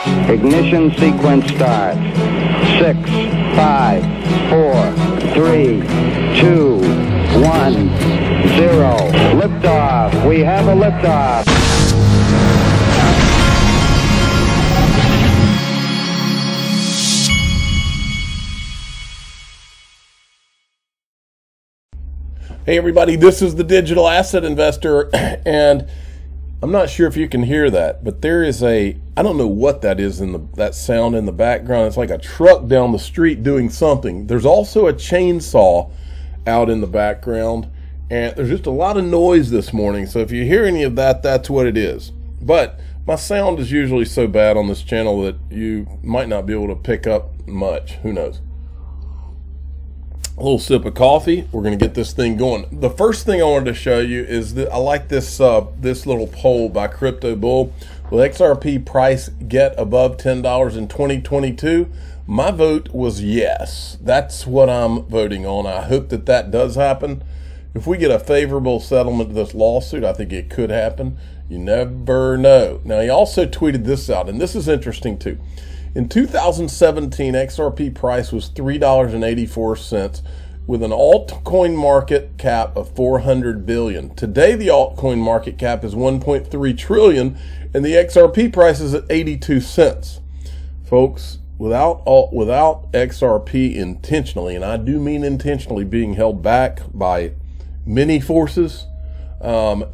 Ignition sequence start. 6, 5, 4, 3, 2, 1, 0. Liftoff. We have a liftoff. Hey everybody, this is the Digital Asset Investor, and I'm not sure if you can hear that, but there is I don't know what that is that sound in the background. It's like a truck down the street doing something. There's also a chainsaw out in the background, and there's just a lot of noise this morning, so if you hear any of that, that's what it is. But my sound is usually so bad on this channel that you might not be able to pick up much. Who knows? A little sip of coffee. We're going to get this thing going. The first thing I wanted to show you is that I like this this little poll by Crypto Bull. Will XRP price get above $10 in 2022? My vote was yes. That's what I'm voting on. I hope that that does happen. If we get a favorable settlement to this lawsuit, I think it could happen. You never know. Now, he also tweeted this out, and this is interesting too. In 2017, XRP price was $3.84 with an altcoin market cap of $400 billion. Today, the altcoin market cap is $1.3 trillion, and the XRP price is at 82 cents. Folks, without XRP intentionally, and I do mean intentionally, being held back by many forces, let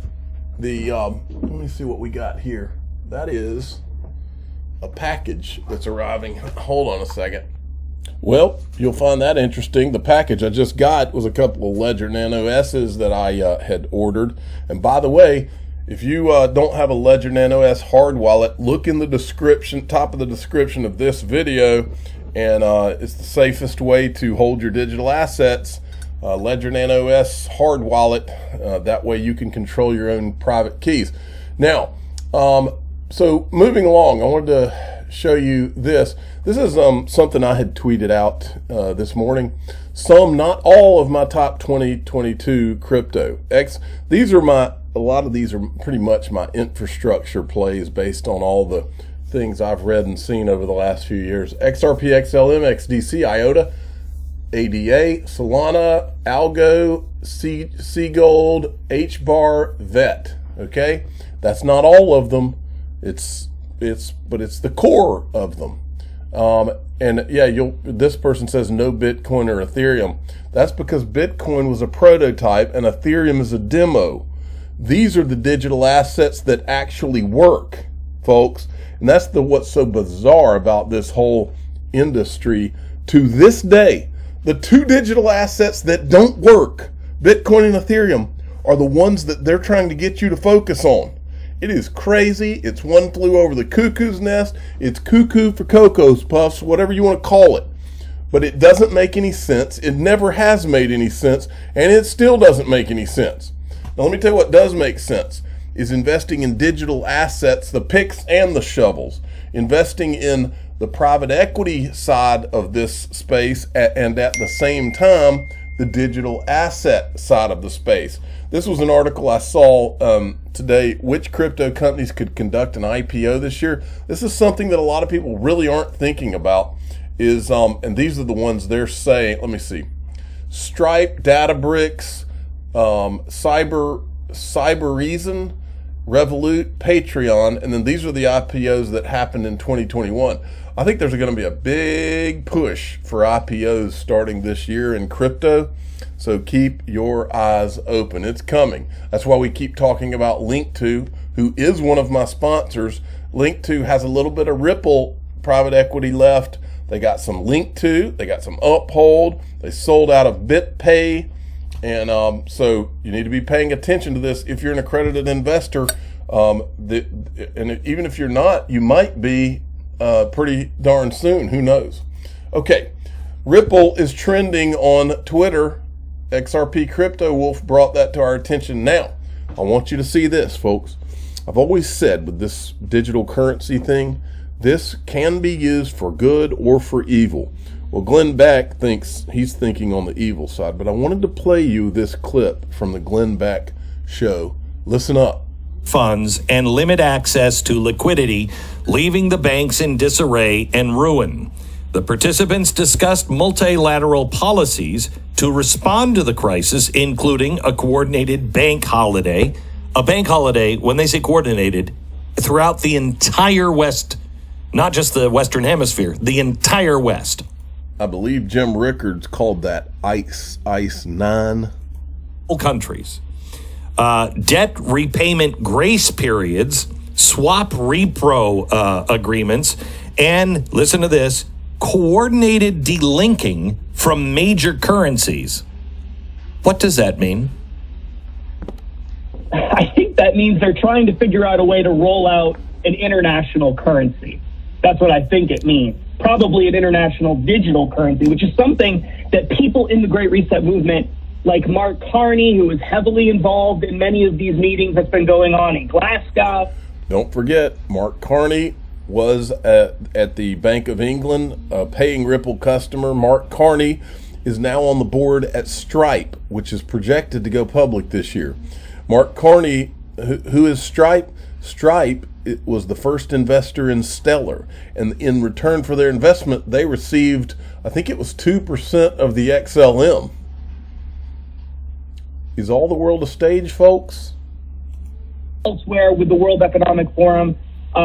me see what we got here. That is a package that's arriving. Hold on a second. Well, you'll find that interesting. The package I just got was a couple of Ledger Nano S's that I had ordered. And by the way, if you don't have a Ledger Nano S hard wallet, look in the description, top of the description of this video, and it's the safest way to hold your digital assets. Ledger Nano S hard wallet. That way you can control your own private keys. Now, so moving along, I wanted to show you this. This is something I had tweeted out this morning. Not all of my top 2022 crypto. A lot of these are pretty much my infrastructure plays based on all the things I've read and seen over the last few years. XRP, XLM, XDC, IOTA, ADA, Solana, Algo, Seagold, HBAR, VET. Okay, that's not all of them. But it's the core of them. And yeah, this person says no Bitcoin or Ethereum. That's because Bitcoin was a prototype and Ethereum is a demo. These are the digital assets that actually work, folks. And that's what's so bizarre about this whole industry to this day. The two digital assets that don't work, Bitcoin and Ethereum, are the ones that they're trying to get you to focus on. It is crazy. It's one flew over the cuckoo's nest. It's cuckoo for Cocoa's Puffs, whatever you want to call it. But it doesn't make any sense. It never has made any sense, and it still doesn't make any sense. Now, let me tell you what does make sense, is investing in digital assets, the picks and the shovels. Investing in the private equity side of this space, and at the same time, the digital asset side of the space. This was an article I saw today, which crypto companies could conduct an IPO this year. This is something that a lot of people really aren't thinking about, and these are the ones they're saying. Let me see. Stripe, Databricks, Cybereason, Revolut, Patreon, and then these are the IPOs that happened in 2021. I think there's going to be a big push for IPOs starting this year in crypto, so keep your eyes open. It's coming. That's why we keep talking about Link2, who is one of my sponsors. Link2 has a little bit of Ripple private equity left. They got some Link2, they got some Uphold, they sold out of BitPay, and so you need to be paying attention to this if you're an accredited investor. And even if you're not, you might be pretty darn soon. Who knows? Okay, Ripple is trending on Twitter. XRP Crypto Wolf brought that to our attention. Now, I want you to see this, folks. I've always said with this digital currency thing, this can be used for good or for evil. Well, Glenn Beck thinks he's thinking on the evil side, but I wanted to play you this clip from the Glenn Beck show. Listen up. funds and limit access to liquidity, leaving the banks in disarray and ruin. The participants discussed multilateral policies to respond to the crisis, including a coordinated bank holiday. A bank holiday, when they say coordinated, throughout the entire West, not just the Western Hemisphere, the entire West. I believe Jim Rickards called that ICE 9. Countries. Debt repayment grace periods, swap repro agreements, and listen to this, coordinated delinking from major currencies. What does that mean? I think that means they're trying to figure out a way to roll out an international currency. That's what I think it means. Probably an international digital currency, which is something that people in the Great Reset movement, like Mark Carney, who was heavily involved in many of these meetings that's been going on in Glasgow. Don't forget, Mark Carney was at the Bank of England, a paying Ripple customer. Mark Carney is now on the board at Stripe, which is projected to go public this year. Mark Carney, who is Stripe? Stripe was the first investor in Stellar, and in return for their investment, they received, I think it was 2% of the XLM. Is all the world a stage, folks? Elsewhere with the World Economic Forum,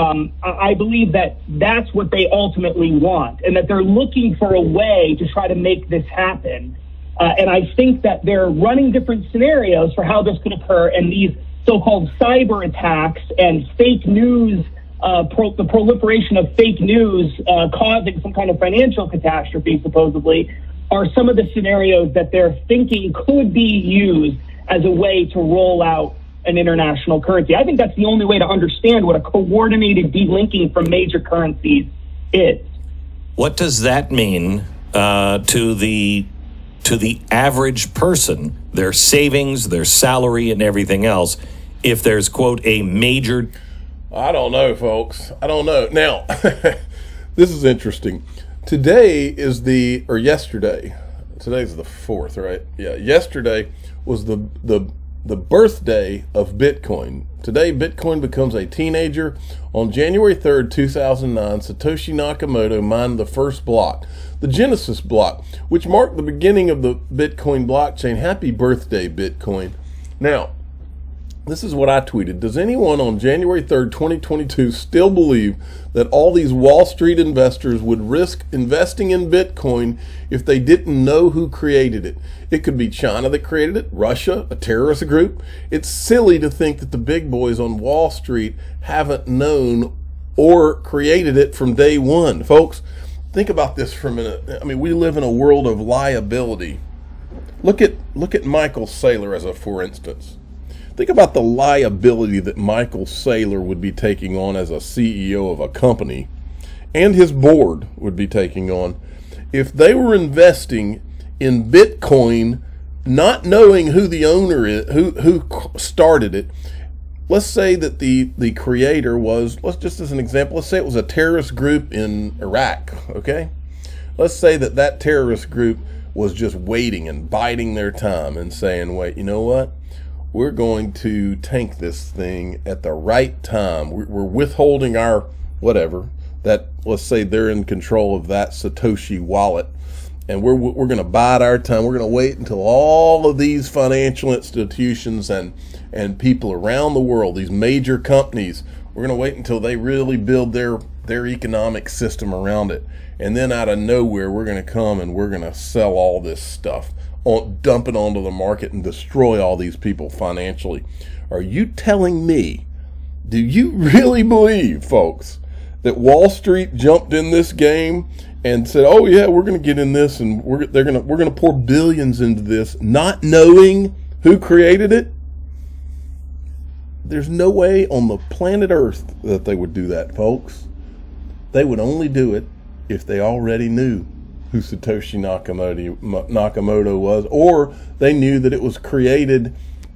I believe that that's what they ultimately want, and that they're looking for a way to try to make this happen. And I think that they're running different scenarios for how this could occur, and these so-called cyber attacks and fake news, the proliferation of fake news causing some kind of financial catastrophe, supposedly, are some of the scenarios that they're thinking could be used as a way to roll out an international currency. I think that's the only way to understand what a coordinated delinking from major currencies is. What does that mean to the average person, their savings, their salary, and everything else, if there's, quote, a major... I don't know, folks. I don't know. Now, this is interesting. Today is yesterday. Today's the 4th, right? Yeah, yesterday was the birthday of Bitcoin. Today, Bitcoin becomes a teenager. On January 3rd, 2009, Satoshi Nakamoto mined the first block, the Genesis block, which marked the beginning of the Bitcoin blockchain. Happy birthday, Bitcoin. Now, this is what I tweeted. Does anyone on January 3rd, 2022 still believe that all these Wall Street investors would risk investing in Bitcoin if they didn't know who created it? It could be China that created it, Russia, a terrorist group. It's silly to think that the big boys on Wall Street haven't known or created it from day one. Folks, think about this for a minute. I mean, we live in a world of liability. Look at Michael Saylor as a for instance. Think about the liability that Michael Saylor would be taking on as a CEO of a company, and his board would be taking on, if they were investing in Bitcoin, not knowing who the owner is, who started it. Let's say that the creator was, let's just as an example, let's say it was a terrorist group in Iraq, okay? Let's say that terrorist group was just waiting and biding their time and saying, wait, you know what? We're going to tank this thing at the right time. We're withholding our whatever, that, let's say they're in control of that Satoshi wallet, and we're going to bide our time. We're going to wait until all of these financial institutions and people around the world, these major companies, we're going to wait until they really build their economic system around it. And then out of nowhere, we're going to come and we're going to sell all this stuff, dump it onto the market and destroy all these people financially. Are you telling me, do you really believe, folks, that Wall Street jumped in this game and said, oh yeah, we're going to get in this and we're going to pour billions into this, not knowing who created it? There's no way on the planet Earth that they would do that, folks. They would only do it if they already knew who Satoshi Nakamoto was, or they knew that it was created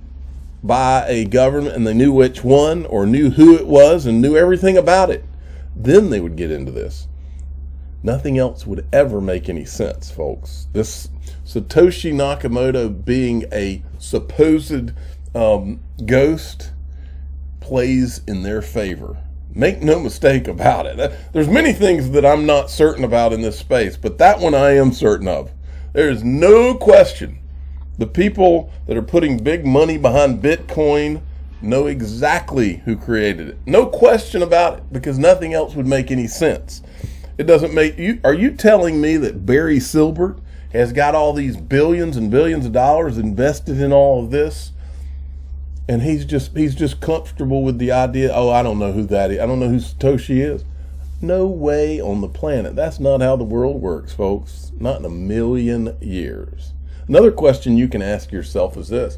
by a government and they knew which one, or knew who it was and knew everything about it. Then they would get into this. Nothing else would ever make any sense, folks. This Satoshi Nakamoto being a supposed ghost plays in their favor. Make no mistake about it. There's many things that I'm not certain about in this space, but that one I am certain of. There is no question. The people that are putting big money behind Bitcoin know exactly who created it. No question about it, because nothing else would make any sense. It doesn't make you. Are you telling me that Barry Silbert has got all these billions and billions of dollars invested in all of this, and he's just comfortable with the idea, oh, I don't know who that is. I don't know who Satoshi is. No way on the planet. That's not how the world works, folks. Not in a million years. Another question you can ask yourself is this.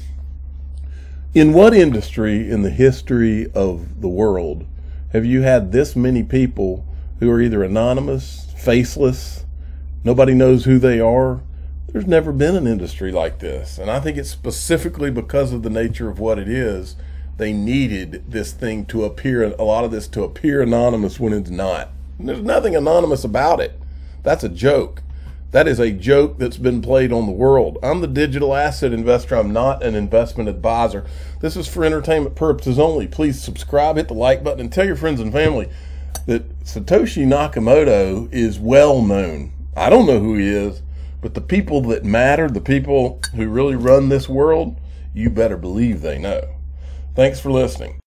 In what industry in the history of the world have you had this many people who are either anonymous, faceless, nobody knows who they are? There's never been an industry like this. And I think it's specifically because of the nature of what it is. They needed this thing to appear, a lot of this to appear anonymous when it's not. And there's nothing anonymous about it. That's a joke. That is a joke that's been played on the world. I'm the digital asset investor. I'm not an investment advisor. This is for entertainment purposes only. Please subscribe, hit the like button, and tell your friends and family that Satoshi Nakamoto is well known. I don't know who he is, but the people that matter, the people who really run this world, you better believe they know. Thanks for listening.